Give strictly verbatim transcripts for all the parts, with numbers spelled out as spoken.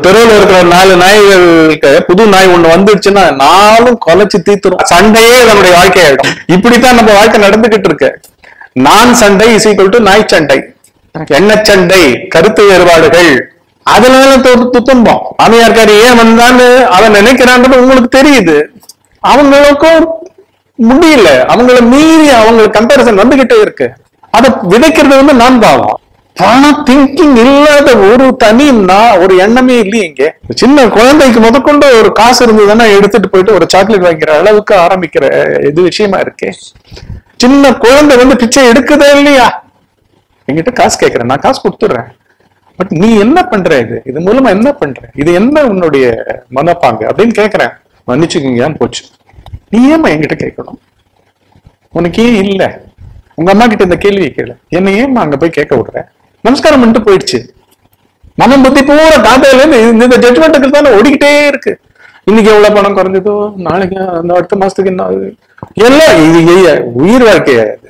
தெருவில் இருக்கிற நாலு நாய்களுக்கு புது நாய் ஒண்ணு வந்துடுச்சுன்னா நாளும் கொலைச்சு தீத்துரும். சண்டையே நம்முடைய வாழ்க்கையாயிடும். இப்படித்தான் நம்ம வாழ்க்கை நடந்துகிட்டு இருக்கு. நான் சண்டை இஸ் ஈக்குவல் டு நாய் சண்டை, எண்ண சண்டை, கருத்து வேறுபாடுகள், அதுல துன்பம். மாமியார்காரி ஏன் வந்தான்னு அவன் நினைக்கிறான்றது உங்களுக்கு தெரியுது, அவங்களுக்கும் முடியல, அவங்கள மீறி அவங்க கம்பேரிசன் வந்துகிட்டே இருக்கு. அதை விதைக்கிறது வந்து நான் பாவம். ஆனா திங்கிங் இல்லாத ஒரு தனி ஒரு எண்ணமே இல்லையே. இங்க சின்ன குழந்தைக்கு முதற்கொண்டு ஒரு காசு இருந்ததுன்னா எடுத்துட்டு போயிட்டு ஒரு சாக்லேட் வாங்கிக்கிற அளவுக்கு ஆரம்பிக்கிற இது விஷயமா இருக்கே. சின்ன குழந்தை வந்து பிச்சை எடுக்குதா இல்லையா? என்கிட்ட காசு கேட்கிறேன், நான் காசு கொடுத்துடுறேன், பட் நீ என்ன பண்ற, இது இது மூலமா என்ன பண்ற, இது என்ன உன்னுடைய மனப்பாங்க அப்படின்னு கேட்கிறேன். மன்னிச்சுக்கீங்கன்னு போச்சு. நீ ஏமா என்கிட்ட கேட்கணும்? உனக்கு ஏன் இல்ல? உங்க அம்மா கிட்ட இந்த கேள்வியை கேளு. என்ன ஏமா அங்க போய் கேட்க விடுற? நமஸ்காரம் பண்ணிட்டு போயிடுச்சு. மனம் புத்தி பூரா காத்தால இருந்து இந்த ஜட்மெண்ட்டுக்கு தானே ஓடிக்கிட்டே இருக்கு. இன்னைக்கு எவ்வளவு பணம் குறைஞ்சதோ, நாளைக்கு அந்த அடுத்த மாசத்துக்கு என்ன ஆகுது, எல்லாம் இது உயிர் வாழ்க்கையா இது.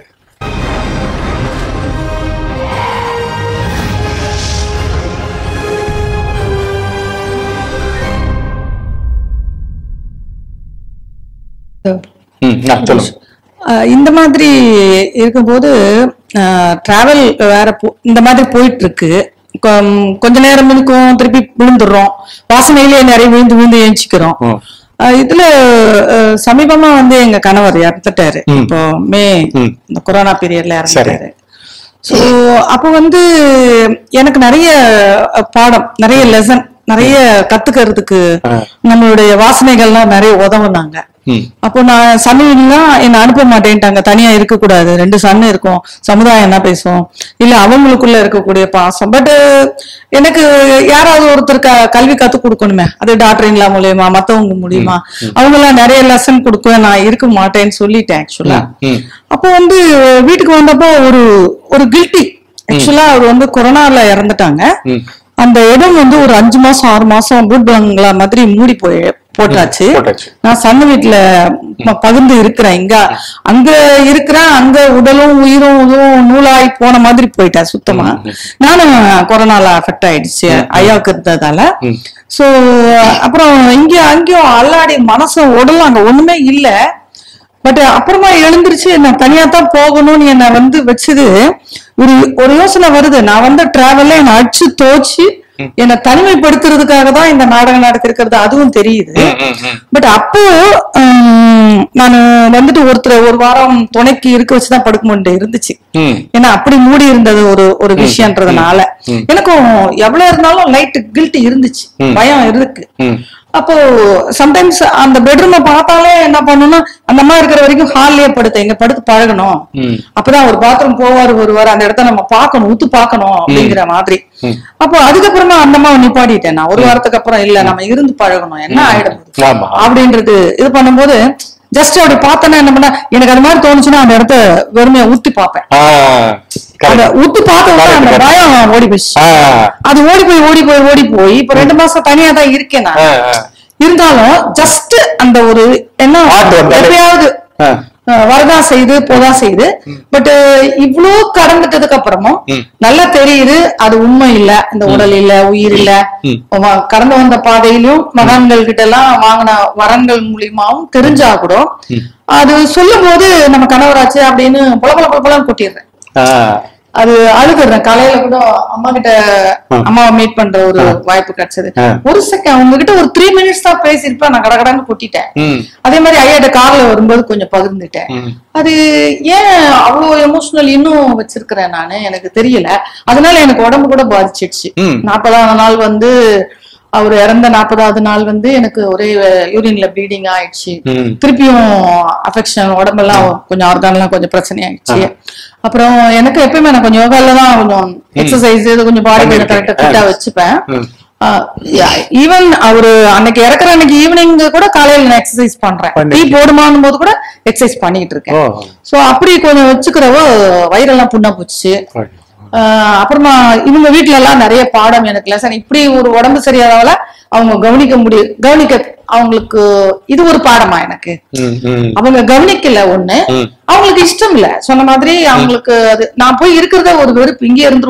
இந்த மாதிரி இருக்கும்போது டிராவல் வேற இந்த மாதிரி போயிட்டு இருக்கு. கொஞ்ச நேரம் இருக்கும், திருப்பி விழுந்துடுறோம், வாசனையிலேயே நிறைய விழுந்து விழுந்து ஏஞ்சிக்கிறோம். இதுல சமீபமா வந்து எங்க கணவர் இறந்துட்டாரு. இப்போ மே இந்த கொரோனா பீரியட்ல இறந்துட்டாரு. சோ அப்போ வந்து எனக்கு நிறைய பாடம், நிறைய லெசன், நிறைய கத்துக்கிறதுக்கு நம்மளுடைய வாசனைகள்லாம் நிறைய உதவுனாங்க. அப்போ நான் சன்னிலாம் என்ன அனுப்ப மாட்டேன்ட்டாங்க, தனியா இருக்க கூடாது, ரெண்டு சன்னு இருக்கும், சமுதாயம் என்ன பேசும், இல்ல அவங்களுக்குள்ள இருக்கக்கூடிய பாசம். பட் எனக்கு யாராவது ஒருத்தர் க கல்வி கத்து கொடுக்கணுமே, அது டாக்டரின்லா மூலியமா மத்தவங்க மூலியமா, அவங்க எல்லாம் நிறைய லெசன் கொடுக்க நான் இருக்க மாட்டேன்னு சொல்லிட்டேன் ஆக்சுவலா. அப்போ வந்து வீட்டுக்கு வந்தப்போ ஒரு ஒரு கில்ட்டி. ஆக்சுவலா அவர் வந்து கொரோனால இறந்துட்டாங்க. அந்த இடம் வந்து ஒரு அஞ்சு மாசம் ஆறு மாசம் பூட் பங்களா மாதிரி மூடி போய் போட்டாச்சு. நான் சன்ன வீட்டுல பகிர்ந்து இருக்கிறேன். இங்க அங்க இருக்கிறேன், அங்க உடலும் உயிரும் இதுவும் நூலாய் போன மாதிரி போயிட்டேன் சுத்தமா. நானும் கொரோனால அஃபெக்ட் ஆயிடுச்சு ஐயாவுக்கு இருந்ததால. சோ அப்புறம் இங்க அங்கேயும் அல்லாடி மனசு உடலும் அங்க ஒண்ணுமே இல்ல. பட் அப்புறமா எழுந்திருச்சு நான் தனியா தான் போகணும்னு என்ன வந்து வச்சது ஒரு ஒரு யோசனை வருது. நான் வந்து டிராவல்ல என்ன அடிச்சு தோச்சு என்னை தனிமைப்படுத்துறதுக்காக தான் இந்த நாடகம் நடத்திருக்கிறது, அதுவும் தெரியுது. பட் அப்போ நான் வந்துட்டு ஒருத்தர் ஒரு வாரம் துணைக்கு இருக்க வச்சுதான் படுக்க முடியும் இருந்துச்சு. ஏன்னா அப்படி மூடி இருந்தது ஒரு ஒரு விஷயம்ன்றதுனால எனக்கும் எவ்வளவு இருந்தாலும் லைட் கில்ட்டி இருந்துச்சு, பயம் இருக்கு. அப்போ சம்டைம்ஸ் அந்த பெட்ரூமை பார்த்தாலே என்ன பண்ணணும்னா அந்த மாதிரி இருக்கிற வரைக்கும் ஹால்லயே படுத்த எங்க படுத்து பழகணும். அப்பதான் ஒரு பாத்ரூம் போவாரு வருவாரு, அந்த இடத்த நம்ம பாக்கணும், ஊத்து பாக்கணும் அப்படிங்கிற மாதிரி. அப்போ அதுக்கப்புறமா அந்த மாதிரி நிப்பாட்டிட்டேன் நான். ஒரு வாரத்துக்கு அப்புறம் இல்ல நம்ம இருந்து பழகணும், என்ன ஆயிடும் அப்படின்றது இது பண்ணும்போது ஜஸ்ட் அப்படி பார்த்தேன்னா என்ன பண்ண எனக்கு அது மாதிரி தோணுச்சுன்னா அந்த இடத்த வெறுமையா ஊத்தி பார்ப்பேன். அந்த ஊத்தி பார்த்த அந்த பயம் ஓடி போயிடுச்சு. அது ஓடி போய் ஓடி போய் ஓடி போய் இப்ப ரெண்டு மாசம் தனியா தான் இருக்கேன் நான். இருந்தாலும் ஜஸ்ட் அந்த ஒரு என்ன எப்பயாவது வரதான் செய்து போதான் செய்யுது. பட் இவ்வளவு கடந்துட்டதுக்கு அப்புறமும் நல்லா தெரியுது அது உண்மை இல்ல, இந்த உடல் இல்ல, உயிர் இல்ல. கடந்து வந்த பாதையிலும் மகான்கள் கிட்ட எல்லாம் வாங்கின வரன்கள் மூலியமாவும் தெரிஞ்சா கூட அது சொல்லும் போது நம்ம கணவராச்சு அப்படின்னு பொல பொல பொல பொலம் கொட்டிடுறேன். அது அழுகுறேன். காலையில கூட அம்மா கிட்ட அம்மாவை மீட் பண்ற ஒரு வாய்ப்பு கிடைச்சது. ஒரு செகண்ட் அவங்க கிட்ட ஒரு த்ரீ மினிட்ஸ் தான் பேசிருப்பேன், நான் கடகடன்னு கொட்டிட்டேன். அதே மாதிரி ஐயாட்ட கார்ல வரும்போது கொஞ்சம் பகிர்ந்துட்டேன். அது ஏன் அவ்வளவு எமோஷனல் இன்னும் வச்சிருக்கிறேன் நானு எனக்கு தெரியல. அதனால எனக்கு உடம்பு கூட பாதிச்சிடுச்சு. நாற்பதாவது நாள் வந்து அவர் இறந்த நாற்பதாவது நாள் வந்து எனக்கு ஒரே யூரின்ல ப்ளீடிங் ஆயிடுச்சு. திருப்பியும் அஃபெக்ஷன் உடம்பெல்லாம் கொஞ்சம் ஆர்கான்லாம் கொஞ்சம் பிரச்சனை ஆயிடுச்சு. அப்புறம் எனக்கு எப்பயுமே நான் கொஞ்சம் யோகால தான் கொஞ்சம் எக்ஸசைஸ் கொஞ்சம் பாடி கொஞ்சம் கரெக்டா ஃபிட்டா வச்சுப்பேன். ஈவன் அவரு அன்னைக்கு இறக்குற அன்னைக்கு ஈவினிங் கூட காலையில நான் எக்ஸசைஸ் பண்றேன். டீ போடுமான் போது கூட எக்ஸசைஸ் பண்ணிட்டு இருக்கேன். சோ அப்படி கொஞ்சம் வச்சுக்கிறவோ வயிறெல்லாம் புண்ணா போச்சு. அப்புறமா இவங்க வீட்டுல எல்லாம் நிறைய பாடம் எனக்கு லெசன். இப்படி ஒரு உடம்பு சரியாதவள அவங்க கவனிக்க முடியும், கவனிக்க அவங்களுக்கு இது ஒரு பாடமா எனக்கு. அவங்க கவனிக்கல ஒண்ணு, அவங்களுக்கு இஷ்டம் இல்ல சொன்ன மாதிரி அவங்களுக்கு. அது நான் போய் இருக்கிறத ஒரு வெறுப்பு இங்கே இருந்துருவாளோ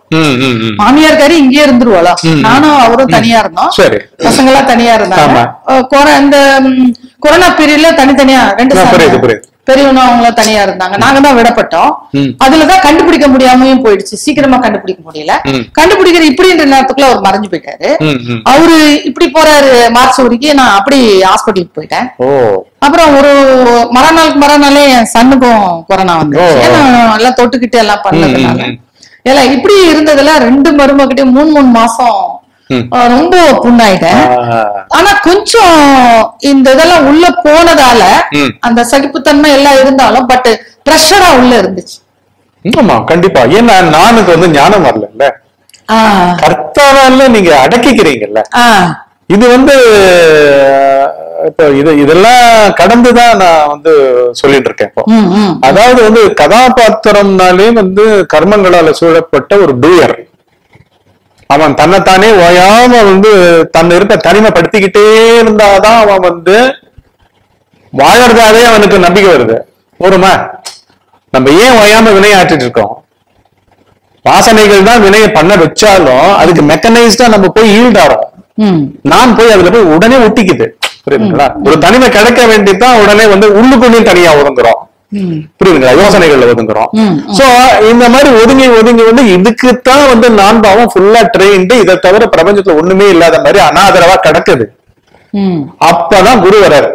மாமியார்காரி இங்கே இருந்துருவாளா, நானும் அவரும் தனியா இருந்தோம், பசங்க எல்லாம் தனியா இருந்தாங்க. இந்த கொரோனா பீரியட்ல தனித்தனியா ரெண்டு பெரியவனும் அவங்க தனியா இருந்தாங்க, நாங்க தான் விடப்பட்டோம். அதுலதான் கண்டுபிடிக்க முடியாமையும் போயிடுச்சு, சீக்கிரமா கண்டுபிடிக்க முடியல. கண்டுபிடிக்கிற இப்படின்ற நேரத்துக்குள்ள அவர் மறைஞ்சு போயிட்டாரு. அவரு இப்படி போறாரு மார்ச் வரைக்கும், நான் அப்படி ஹாஸ்பிட்டலுக்கு போயிட்டேன். அப்புறம் ஒரு மறுநாளுக்கு மறுநாளே என் சன்னுக்கும் கொரோனா வந்துச்சு. எல்லாம் தொட்டுக்கிட்டு எல்லாம் பண்ணதுனால எல்லாம் இப்படி இருந்ததுல ரெண்டு மருமகிட்டே மூணு மூணு மாசம் ரொம்ப புண்ணாயிட்டேன். ஆனா கொஞ்சம் இந்த இதெல்லாம் உள்ள போனதால அந்த சகிப்புத்தன்மை எல்லாம் இருந்தாலும் பட் பிரஷரா உள்ள இருந்துச்சு. ஆமா கண்டிப்பா. ஏன்னா நானுக்கு வந்து ஞானம் வரல, கர்த்தாவால நீங்க அடக்கிக்கிறீங்கல்ல. இது வந்து இப்போ இது இதெல்லாம் கடந்துதான் நான் வந்து சொல்லிட்டு இருக்கேன் இப்போ. அதாவது வந்து கதாபாத்திரம்னாலே வந்து கர்மங்களால சூழப்பட்ட ஒரு டூயர். அவன் தன்னைத்தானே ஓயாம வந்து தன்னை இருக்க தனிமைப்படுத்திக்கிட்டே இருந்தாதான் அவன் வந்து வாழறதாவே அவனுக்கு நம்பிக்கை வருது. போருமா, நம்ம ஏன் ஓயாம வினையாற்றிட்டு இருக்கோம்? வாசனைகள் தான் வினையை பண்ண வச்சாலும் அதுக்கு மெக்கனைஸ்டா நம்ம போய் ஈல்டாரோம். நான் போய் அதுல போய் உடனே ஒட்டிக்குது. புரியுதுங்களா? ஒரு தனிமை கிடைக்க வேண்டிதான் உடனே வந்து உள்ளுக்குள்ளேயும் தனியா ஒதுங்குறோம். புரியுதுங்களா? யோசனைகள் ஒதுங்குறோம். சோ இந்த மாதிரி ஒதுங்கி ஒதுங்கி வந்து இதுக்குத்தான் வந்து நான் பாவம் ஃபுல்லா ட்ரெயின்டு, இதை தவிர பிரபஞ்சத்துல ஒண்ணுமே இல்லாத மாதிரி அனாதரவா கிடக்குது. அப்பதான் குரு வர்றாரு.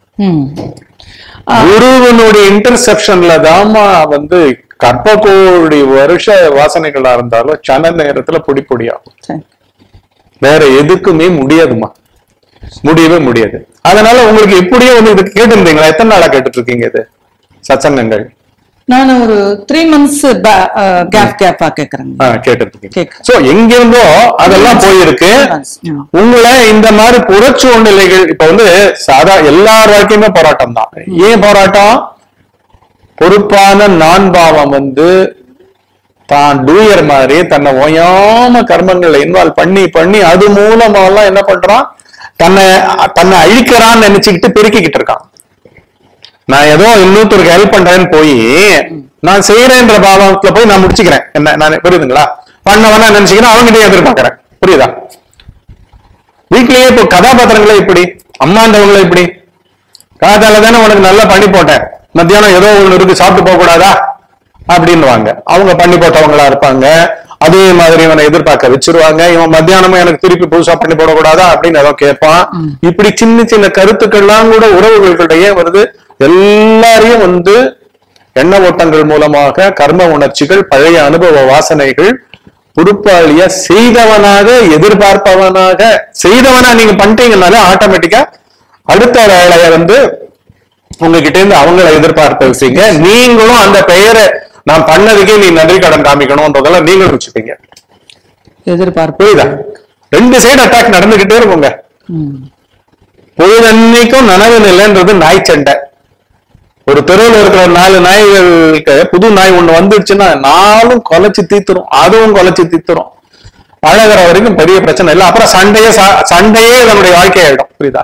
குருவனுடைய இன்டர்செப்ஷன்ல தாமா வந்து கற்ப கோடி வருஷ வாசனைகளா இருந்தாலும் சன நேரத்துல பொடி பொடியாகும். வேற எதுக்குமே முடியாதுமா, முடியவே முடியாது. அதனால உங்களுக்கு எப்படியோ வந்து இது கேட்டு எத்தனை நாளா கேட்டுட்டு இருக்கீங்க இது சத்சங்கங்கள்? நான் ஒரு த்ரீ மந்த்ஸ் கேப் கேப்பா கேக்குறேன். கேட்டு சோ எங்க இருந்தோ அதெல்லாம் போயிருக்கு. உங்களை இந்த மாதிரி புறச்சூழ்நிலைகள் இப்ப வந்து சாதா எல்லார் வாழ்க்கையுமே போராட்டம் தான். ஏன் போராட்டம்? பொறுப்பான நான் பாவம் வந்து தான் டூயர் மாதிரி தன்னை ஓயாம கர்மங்களை இன்வால்வ் பண்ணி பண்ணி அது மூலமா எல்லாம் என்ன பண்றான், தன்னை தன்னை அழிக்கிறான்னு நினைச்சுக்கிட்டு பெருக்கிக்கிட்டு இருக்கான். நான் ஏதோ இன்னொருத்தருக்கு ஹெல்ப் பண்றேன்னு போய் நான் செய்யறேன்ற பாவத்துல போய் நான் முடிச்சுக்கிறேன். என்ன நான் புரியுதுங்களா? பண்ண வேணா நினைச்சுக்கிறேன், அவங்ககிட்ட எதிர்பார்க்கிறேன். புரியுதா? வீட்லயே இப்போ கதாபாத்திரங்களை இப்படி அம்மாண்டவங்களை இப்படி காதால தானே உனக்கு நல்லா பண்ணி போட்டேன், மத்தியானம் ஏதோ ஒண்ணு இருக்கு சாப்பிட்டு போக கூடாதா அப்படின்னுவாங்க. அவங்க பண்ணி போட்டவங்களா இருப்பாங்க. அதே மாதிரி இவனை எதிர்பார்க்க வச்சிருவாங்க. இவன் மத்தியானமும் எனக்கு திருப்பி புதுசா பண்ணி போடக்கூடாதா அப்படின்னு ஏதோ கேட்பான். இப்படி சின்ன சின்ன கருத்துக்கள்லாம் கூட உறவுகளுக்கிடையே வருது. எல்லாரையும் வந்து எண்ண ஓட்டங்கள் மூலமாக கர்ம உணர்ச்சிகள், பழைய அனுபவ வாசனைகள், பொறுப்பாளியா செய்தவனாக எதிர்பார்ப்பவனாக செய்தவனா நீங்க பண்ணிட்டீங்கன்னாலே ஆட்டோமேட்டிக்கா அடுத்த வேலைய வந்து உங்ககிட்ட இருந்து அவங்கள எதிர்பார்த்து வச்சீங்க. நீங்களும் அந்த பெயரை நான் பண்ணதுக்கே நீ நன்றி கடன் காமிக்கணும்ன்றதெல்லாம் நீங்களும் வச்சுப்பீங்க. எதிர்பார்ப்பு புரியுதா? ரெண்டு சைடு அட்டாக் நடந்துகிட்டே இருக்குங்க. பொழுதன்னைக்கும் நனவு நிலைன்றது நாய் சண்டை. ஒரு தெருவில் இருக்கிற நாலு நாய்களுக்கு புது நாய் ஒண்ணு வந்துடுச்சுன்னா நாளும் கொலைச்சு தீத்துரும், அதுவும் கொலைச்சு தீத்துரும். பழகிற வரைக்கும் பெரிய பிரச்சனை இல்லை. அப்புறம் சண்டையே சண்டையே நம்முடைய வாழ்க்கை ஆயிடும். புரியுதா?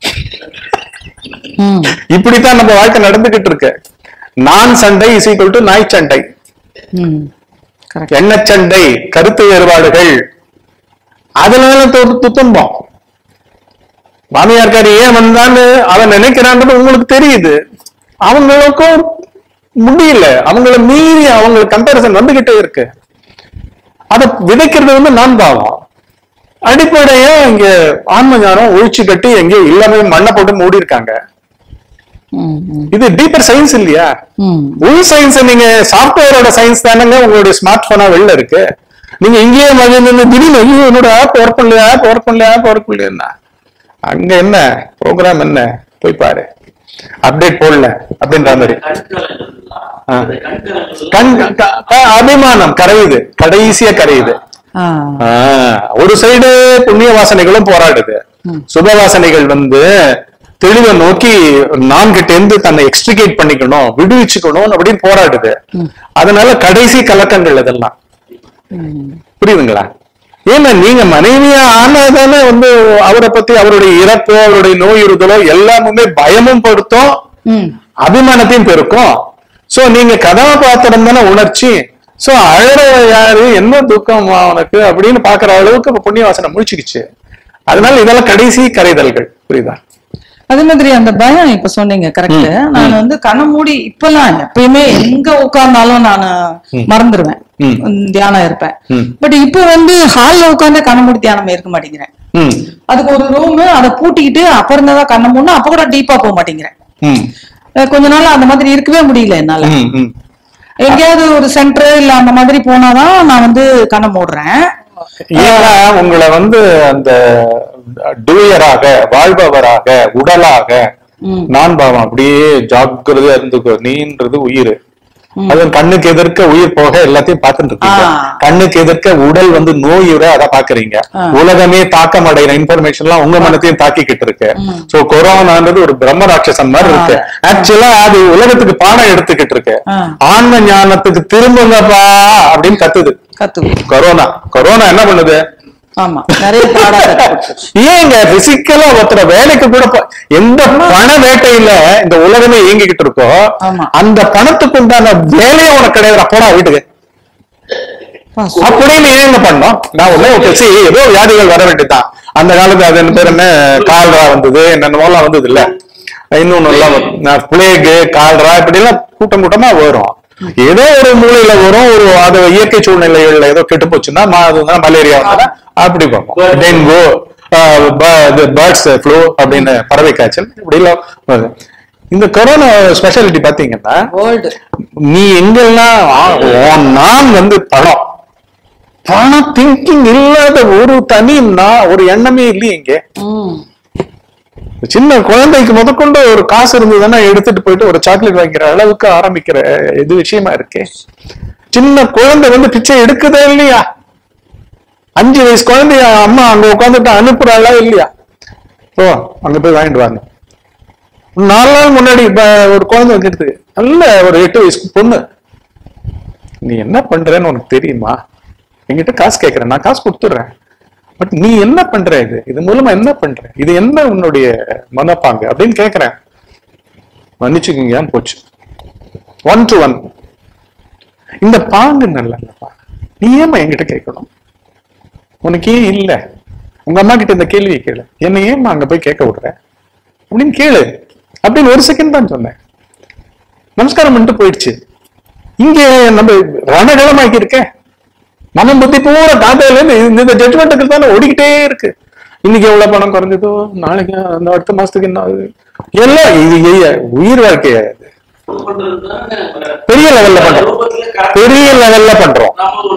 இப்படித்தான் நம்ம வாழ்க்கை நடந்துகிட்டு இருக்கு. நான் சண்டை இஸ் ஈக்குவல் டு நாய் சண்டை, எண்ண சண்டை, கருத்து வேறுபாடுகள், அதுல துன்பம். மாமியார்காரி ஏன் வந்தான்னு அவன் நினைக்கிறான்றது உங்களுக்கு தெரியுது, அவங்களுக்கும் முடியல. அவங்கள மீறி அவங்க கம்பேரிசன் வந்துகிட்டே இருக்கு. அதை விதைக்கிறது வந்து நான் பாவம். அடிப்படையா இங்க ஆன்ம ஞானம் ஒழிச்சு கட்டி எங்கேயோ எல்லாமே மண்ணை போட்டு மூடி இருக்காங்க. இது டீப்பர் சயின்ஸ் இல்லையா? உள் சயின்ஸ். நீங்க சாப்ட்வேரோட சயின்ஸ் தானங்க உங்களுடைய ஸ்மார்ட் போனா வெளில இருக்கு. நீங்க இங்கேயே மகிழ்ந்து திடீர்னு என்னோட ஆப் ஒர்க் பண்ணல ஆப் ஒர்க் பண்ணல ஆப் ஒர்க் பண்ணல அங்க என்ன ப்ரோக்ராம் என்ன போய் பாரு, அப்டேட் போடல அப்படின்ற மாதிரி அபிமானம் கரையுது, கடைசியா கரையுது. ஒரு சைடு புண்ணிய வாசனைகளும் போராடுது, சுப வாசனைகள் வந்து தெளிவை நோக்கி நான் கிட்ட இருந்து தன்னை எக்ஸ்ட்ரிகேட் பண்ணிக்கணும், விடுவிச்சுக்கணும் அப்படின்னு போராடுது. அதனால கடைசி கலக்கங்கள் இதெல்லாம். புரியுதுங்களா? ஏன்னா நீங்க மனைவியா ஆனாதானே வந்து அவரை பத்தி அவருடைய இறப்போ அவருடைய நோயுறுதலோ எல்லாமுமே பயமும் படுத்தும், அபிமானத்தையும் பெருக்கும். சோ நீங்க கதாபாத்திரம் தானே உணர்ச்சி. சோ அழற யாரு, என்ன துக்கம் அவனுக்கு அப்படின்னு பாக்குற அளவுக்கு இப்ப புண்ணிய வாசனை முடிச்சுக்கிச்சு. அதனால இதெல்லாம் கடைசி கரைதல்கள். புரியுதா? அதே மாதிரி அந்த பயம் இப்ப சொன்னீங்க கரெக்ட். நான் வந்து கண்ணை மூடி இப்பெல்லாம் எப்பயுமே எங்க உட்கார்ந்தாலும் நான் மறந்துடுவேன், தியானம் இருப்பேன். பட் இப்ப வந்து ஹால்ல உட்கார்ந்து கண்ணை மூடி தியானம் இருக்க மாட்டேங்கிறேன். அதுக்கு ஒரு ரூம், அதை பூட்டிக்கிட்டு அப்புறம் தான் கண்ணை மூடணும். அப்ப கூட டீப்பா போக மாட்டேங்கிறேன். கொஞ்ச நாள் அந்த மாதிரி இருக்கவே முடியல என்னால. எங்கேயாவது ஒரு சென்டர் இல்ல அந்த மாதிரி போனாதான் நான் வந்து கண்ணை மூடுறேன். ஏன்னா உங்களை வந்து அந்த டூயராக, வாழ்பவராக, உடலாக நான் பாவம் அப்படியே ஜாக்கிரதையா இருந்துக்கோ. நீன்றது உயிர், அது கண்ணுக்கு எதிர்க்க உயிர் போக எல்லாத்தையும் பார்த்துட்டு இருக்கீங்க. கண்ணுக்கு எதிர்க்க உடல் வந்து நோயுற அதை பாக்குறீங்க. உலகமே தாக்கம் அடைகிற இன்ஃபர்மேஷன் எல்லாம் உங்க மனத்தையும் தாக்கிக்கிட்டு இருக்கு. சோ கொரோனான்றது ஒரு பிரம்ம ராட்சசன் மாதிரி இருக்கு. ஆக்சுவலா அது உலகத்துக்கு பாடம் எடுத்துக்கிட்டு இருக்கு. ஆன்ம ஞானத்துக்கு திரும்புங்கப்பா அப்படின்னு கத்துது கத்து. கொரோனா கொரோனா என்ன பண்ணுது? ஆமா, நிறைய பாடம். ஏங்க பிசிக்கலா ஒருத்தர வேலைக்கு கூட எந்த பண வேட்டையில இந்த உலகமே இயங்கிக்கிட்டு இருக்கோ அந்த பணத்துக்கு உண்டான வேலையை உனக்கு கிடையாது. அப்போடா வீட்டுக்கு அப்படின்னு ஏங்க பண்ணோம். நான் உடனே ஏதோ வியாதிகள் வர வேண்டியதுதான். அந்த காலத்துல அது என்ன பேர், என்ன கால்ரா வந்தது, என்னென்னலாம் வந்தது இல்ல, இன்னொன்னு எல்லாம் பிளேகு, கால்ரா இப்படி எல்லாம் கூட்டம் கூட்டமா வரும். ஏதோ ஒரு மூலையில வரும், ஒரு அது இயற்கை சூழ்நிலைகள்ல ஏதோ கெட்டு போச்சுன்னா மலேரியா வந்தா அப்படி பார்ப்போம். டெங்கு, பேர்ட்ஸ் ஃப்ளூ அப்படின்னு பறவை காய்ச்சல் இப்படி எல்லாம். இந்த கொரோனா ஸ்பெஷாலிட்டி பாத்தீங்கன்னா நீ எங்கெல்லாம் நான் வந்து பணம் பணம் திங்கிங் இல்லாத ஒரு தனி நான் ஒரு எண்ணமே இல்லையே இங்க. சின்ன குழந்தைக்கு முதற்கொண்டு ஒரு காசு இருந்ததுன்னா எடுத்துட்டு போயிட்டு ஒரு சாக்லேட் வாங்கிக்கிற அளவுக்கு ஆரம்பிக்கிற இது விஷயமா இருக்கே. சின்ன குழந்தை வந்து பிச்சை எடுக்குதா இல்லையா? அஞ்சு வயசு குழந்தைய அம்மா அங்க உட்காந்துட்டு அனுப்புறாளா இல்லையா? ஓ அங்க போய் வாங்கிட்டு வாங்க. நாலு நாள் முன்னாடி ஒரு குழந்தை வந்துடுது, நல்ல ஒரு எட்டு வயசு பொண்ணு. நீ என்ன பண்றேன்னு உனக்கு தெரியுமா? என்கிட்ட காசு கேட்கறேன், நான் காசு கொடுத்துடுறேன். பட் நீ என்ன பண்ற, இது இது மூலமா என்ன பண்ற, இது என்ன உன்னுடைய மனப்பாங்க அப்படின்னு கேட்கிறேன். மன்னிச்சுக்கீங்க போச்சு. ஒன் டு ஒன் இந்த பாங்கு நல்லப்பா. நீ ஏமா என்கிட்ட கேட்கணும்? உனக்கு ஏன் இல்ல? உங்க அம்மா கிட்ட இந்த கேள்வியை கேளு. என்ன ஏமா அங்க போய் கேட்க விடுற அப்படின்னு கேளு அப்படின்னு ஒரு செகண்ட் தான் சொன்னேன். நமஸ்காரம் பண்ணிட்டு போயிடுச்சு. இங்க நம்ம ரணகலமாக்கி இருக்கேன். மனம் புத்தி பூரா தாத்தால இந்த ஜட்ஜ்மெண்ட்டுக்கு தானே ஓடிக்கிட்டே இருக்கு. இன்னைக்கு எவ்வளவு பணம் குறைஞ்சதோ, நாளைக்கு அந்த அடுத்த மாசத்துக்கு என்ன ஆகுது, எல்லாம் இது உயிர் வாழ்க்கைய பெரிய லெவல்ல பண்றோம், பெரிய லெவல்ல பண்றோம்.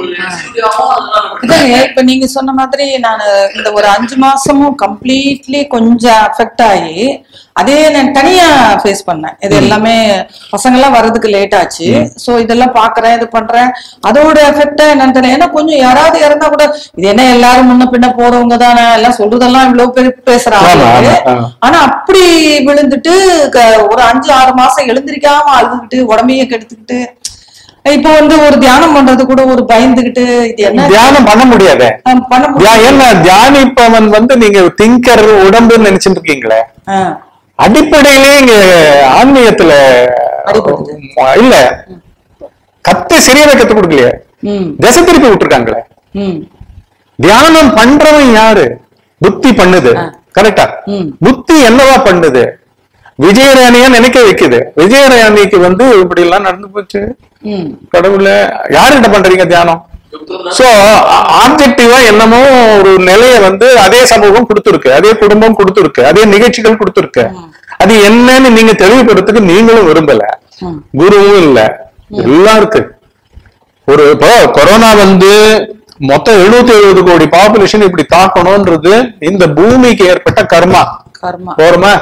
இப்ப நீங்க சொன்ன மாதிரி நான் இந்த ஒரு அஞ்சு மாசமும் கம்ப்ளீட்லி கொஞ்சம் அஃபெக்ட் ஆகி அதே நான் தனியா ஃபேஸ் பண்ணேன். இது எல்லாமே பசங்க எல்லாம் வர்றதுக்கு லேட் ஆச்சு. சோ இதெல்லாம் பாக்குறேன், இது பண்றேன். அதோட எஃபெக்டா என்னன்னு தெரியல. ஏன்னா கொஞ்சம் யாராவது இறந்தா கூட இது என்ன எல்லாரும் முன்ன பின்ன போறவங்க தானே, எல்லாம் சொல்றதெல்லாம் இவ்வளவு பேர் பேசுறாங்க. ஆனா அப்படி விழுந்துட்டு ஒரு அஞ்சு ஆறு மாசம் எழுந்திருக்காம அழுதுகிட்டு உடம்பையும் கெடுத்துக்கிட்டு இப்போ வந்து ஒரு தியானம் பண்றது கூட ஒரு பயந்துகிட்டு இது என்ன தியானம் பண்ண முடியாது. பண்ண முடியாது. ஏன்னா தியானிப்பவன் வந்து நீங்க திங்கர் உடம்புன்னு நினைச்சிட்டு இருக்கீங்களே, அடிப்படையிலே இங்க ஆன்மீகத்துல இல்ல கத்தை சரியாவே கத்து கொடுக்கலையே, திசை திருப்பி விட்டுருக்காங்களே. தியானம் பண்றவன் யாரு? புத்தி பண்ணுது. கரெக்டா? புத்தி என்னவா பண்ணுது? விஜயராணியா நினைக்க வைக்குது. விஜயராணிக்கு வந்து இப்படி எல்லாம் நடந்து போச்சு, கடவுள யாருகிட்ட பண்றீங்க தியானம்? சோ ஆப்ஜெக்டிவா என்னமோ ஒரு நிலைய வந்து அதே சமூகம் கொடுத்துருக்கு, அதே குடும்பம் கொடுத்துருக்கு, அதே நிகழ்ச்சிகள் கொடுத்துருக்கு. அது என்னன்னு நீங்க தெளிவுபடுறதுக்கு நீங்களும் விரும்பல, குருவும் இல்ல, எல்லாம் இருக்கு. ஒரு இப்போ கொரோனா வந்து மொத்தம் எழுநூத்தி எழுபது கோடி பாப்புலேஷன் இப்படி தாக்கணும்ன்றது இந்த பூமிக்கு ஏற்பட்ட கர்மா. போறோமா?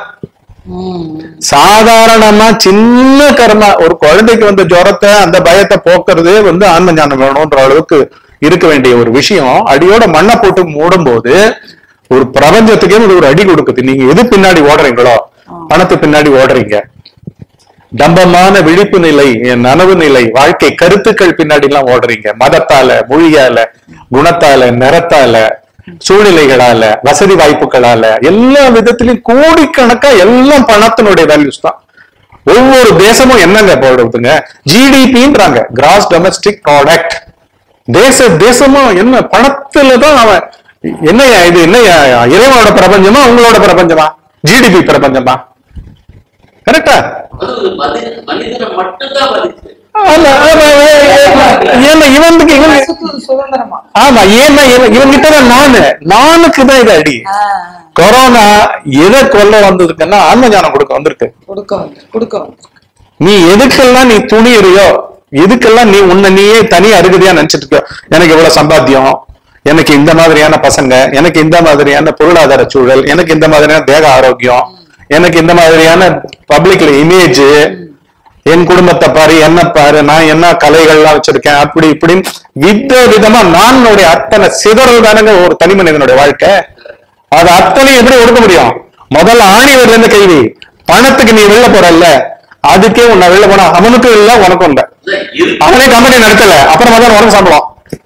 சாதாரணமா சின்ன கர்மா. ஒரு குழந்தைக்கு வந்த ஜுரத்தை அந்த பயத்தை போக்குறதே வந்து ஆன்ம ஞானம் வேணும்ன்ற அளவுக்கு இருக்க வேண்டிய ஒரு விஷயம் அடியோட மண்ணை போட்டு மூடும் போது ஒரு பிரபஞ்சத்துக்கே ஒரு அடி கொடுக்குது. நீங்க எது பின்னாடி ஓடுறீங்களோ, பணத்து பின்னாடி ஓடுறீங்க, டம்பமான விழிப்பு நிலை, நனவு நிலை, வாழ்க்கை கருத்துக்கள் பின்னாடி எல்லாம் ஓடுறீங்க. மதத்தால, மொழியால, குணத்தால, நிறத்தால, சூழ்நிலைகளால, வசதி வாய்ப்புகளால, எல்லா விதத்திலையும் கோடிக்கணக்கா எல்லாம் பணத்தினுடைய வேல்யூஸ் தான். ஒவ்வொரு தேசமும் என்னங்க போடுறதுங்க, ஜிடிபின்றாங்க, கிராஸ் டொமஸ்டிக் ப்ராடக்ட். தேச தேசமும் என்ன பணத்துலதான் அவன். என்னையா இது, என்னையா இறைவனோட பிரபஞ்சமா உங்களோட பிரபஞ்சமா, ஜிடிபி பிரபஞ்சமா? கரெக்டா? ஏன்னா இவனுக்கு இவன் ஆமா, ஏன்னா இவன் கிட்டதான் நானு நானுக்குதான் இது அடி. கொரோனா எதை கொல்ல வந்ததுக்குன்னா ஆன்ம ஞானம் கொடுக்க வந்திருக்கு. நீ எதுக்கெல்லாம் நீ துணியறியோ, எதுக்கெல்லாம் நீ உன்னை நீயே தனியா அருகதையா நினைச்சிட்டு இருக்க, எனக்கு இவ்வளவு சம்பாத்தியம், எனக்கு இந்த மாதிரியான பசங்க, எனக்கு இந்த மாதிரியான பொருளாதார சூழல், எனக்கு இந்த மாதிரியான தேக ஆரோக்கியம், எனக்கு இந்த மாதிரியான பப்ளிக்ல இமேஜ், என் குடும்பத்தை பாரு, என்ன பாரு, நான் என்ன கலைகள்லாம் வச்சிருக்கேன், அப்படி இப்படின்னு வித விதமா நானுடைய அத்தனை சிதறல் தானங்க ஒரு தனி மனிதனுடைய வாழ்க்கை. அது அத்தனை எப்படி ஒடுக்க முடியும்? முதல்ல ஆணிவர்ல இருந்து கைவி. பணத்துக்கு நீ வெளில போறல்ல, அதுக்கே உன்னை வெளில போனா அவனுக்கும் இல்ல உனக்கும் இல்ல. அவனே கம்பெனி நடத்தல, அப்புறமா தான் உனக்கு சம்பளம்.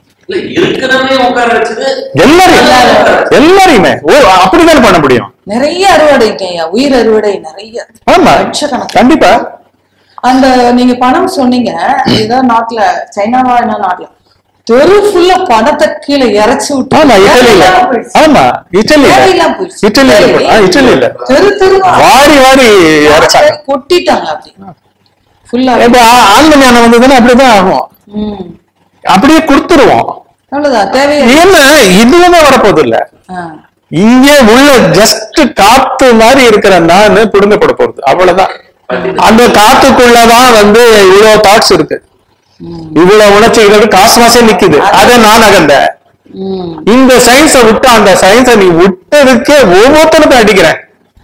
எல்லாரையும் எல்லாரையுமே அப்படிதான் பண்ண முடியும். நிறைய அறுவடை, உயிர் அறுவடை நிறைய. ஆமா, கண்டிப்பா. அந்த நீங்க பணம் சொன்னீங்க, இதுதான் நாட்டுல, சைனாவா என்ன நாட்டுல தெரு ஃபுல்லா பணத்தை கீழே இறச்சி விட்டு. ஆமா, இட்டலியில. ஆமா, இட்டலியில இட்டலியில இட்டலியில தெரு தெரு வாரி வாரி இறச்சாங்க, கொட்டிட்டாங்க. அப்படி ஃபுல்லா இப்ப ஆன்ம ஞானம் வந்ததுன்னா அப்படிதான் ஆகும். அப்படியே கொடுத்துருவோம், அவ்வளவுதான். தேவையா என்ன இதுவுமே வரப்போது இல்ல. இங்கே உள்ள ஜஸ்ட் காத்து மாதிரி இருக்கிற நான் புடுங்கப்பட போறது, அவ்வளவுதான். அந்த காத்துக்குள்ளதான் வந்து இவ்வளவு தாட்ஸ் இருக்கு, இவ்வளவு உணர்ச்சிகள் காசுமாசே நிக்குது. அதை நான் அகந்த இந்த சயின்ஸை விட்டு, அந்த சயின்ஸை நீ விட்டதுக்கே ஒவ்வொருத்தருக்கும் அடிக்கிறேன்.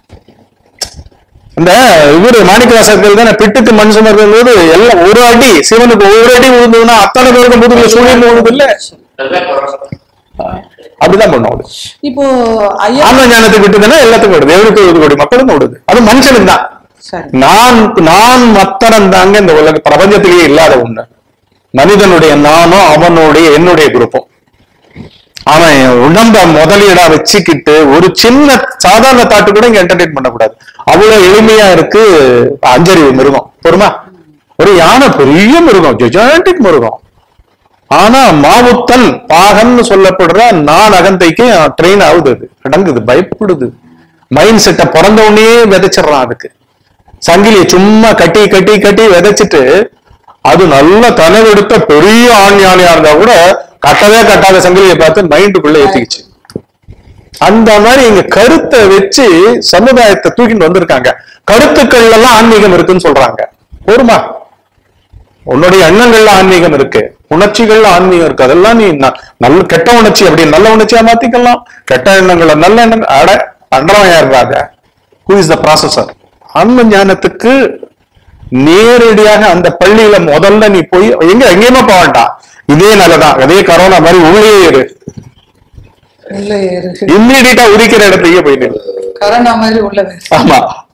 இந்த இவரு மாணிக்கவாசகர்கள் தானே பிட்டுக்கு மண் சுமக்கும் போது எல்லாம் ஒரு அடி சிவனுக்கு ஒரு அடி விழுந்ததுன்னா அத்தனை பேருக்கு முதுகுல சூரியன் விழுது இல்ல, அப்படிதான் பண்ணுவோம். இப்போ ஆன்ம ஞானத்துக்கு விட்டுதுன்னா எல்லாத்துக்கும் விடுது, எழுபத்தி எழுபது கோடி மக்களுக்கும் விடுது. அது மனுஷனுக்கு தான். நான் நான் மத்தனம் தாங்க இந்த உலக பிரபஞ்சத்திலேயே இல்லாத ஒண்ணு. மனிதனுடைய நானும் அவனுடைய என்னுடைய குரூப்பும். அவன் உடம்ப முதலீடா வச்சுக்கிட்டு ஒரு சின்ன சாதாரண தாட்டு கூட இங்க என்டர்டெயின் பண்ணக்கூடாது. அவ்வளவு எளிமையா இருக்கு அஞ்சறிவு மிருகம். பொறுமா, ஒரு யானை பெரிய மிருகம், ஜெஜாண்டிக் மிருகம். ஆனா மாவுத்தன் பாகன்னு சொல்லப்படுற நான் அகந்தைக்கு ட்ரெயின் ஆகுது, அது அடங்குது, பயப்படுது. மைண்ட் செட்டை பிறந்த உடனே விதைச்சிடறான். அதுக்கு சங்கிலியை சும்மா கட்டி கட்டி கட்டி விதைச்சிட்டு அது நல்ல தலைவெடுத்த பெரிய ஆண் யானையா இருந்தா கூட கட்டவே கட்டாத சங்கிலியை பார்த்து மைண்டுக்குள்ள ஏத்திக்கிச்சு. அந்த மாதிரி இங்க கருத்தை வச்சு சமுதாயத்தை தூக்கிட்டு வந்திருக்காங்க. கருத்துக்கள் எல்லாம் ஆன்மீகம் இருக்குன்னு சொல்றாங்க. போருமா, உன்னுடைய எண்ணங்கள்ல ஆன்மீகம் இருக்கு, உணர்ச்சிகள்ல ஆன்மீகம் இருக்கு. அதெல்லாம் நீ நல்ல கெட்ட உணர்ச்சி அப்படி நல்ல உணர்ச்சியா மாத்திக்கலாம். கெட்ட எண்ணங்களை நல்ல எண்ணங்கள் அட அன்றவன் யாருறாங்க? Who is the processor? ஆன்ம ஞானத்துக்கு நேரடியாக அந்த பள்ளியில முதல்ல நீ போய் எங்க எங்கேயுமே போக வேண்டாம். இதே நல்லதான், அதே கரோனா மாதிரி உள்ளே ஏறு, இம்மீடியட்டா உதிக்கிற இடத்துலயே போயிட்டு கரோனா மாதிரி உள்ள. ஆமா.